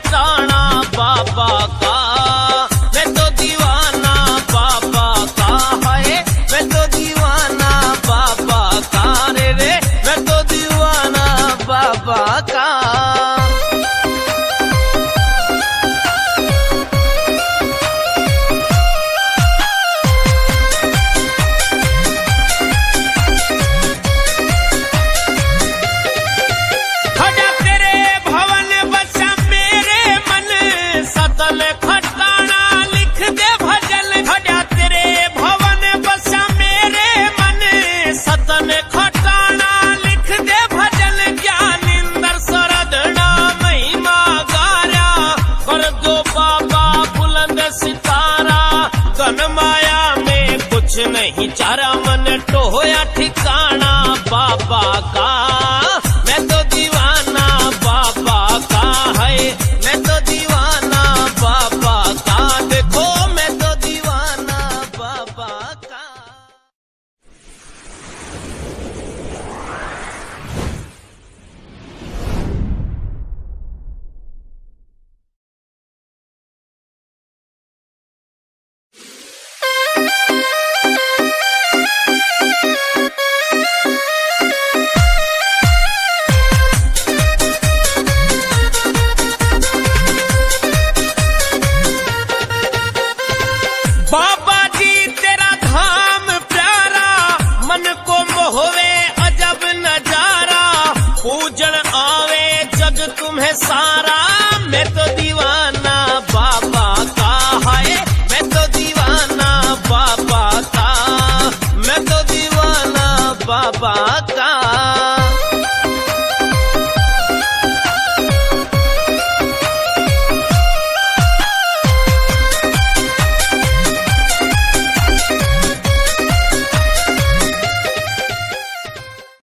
ठिकाना बाबा का। मैं तो दीवाना बाबा का है, मैं तो दीवाना बाबा का रे रे, मैं तो दीवाना बाबा का। नहीं चारा मन टोया ठिकाना बाबा का। मैं तो दीवाना बाबा का है, मैं तो दीवाना बाबा का। देखो मैं तो दीवाना बाबा का। बाबा जी तेरा धाम प्यारा, मन को मोहवे अजब नजारा। पूजन आवे जग तुम्हें सारा, मैं तो दीवाना बाबा का है, मैं तो दीवाना बाबा का, मैं तो दीवाना बाबा का।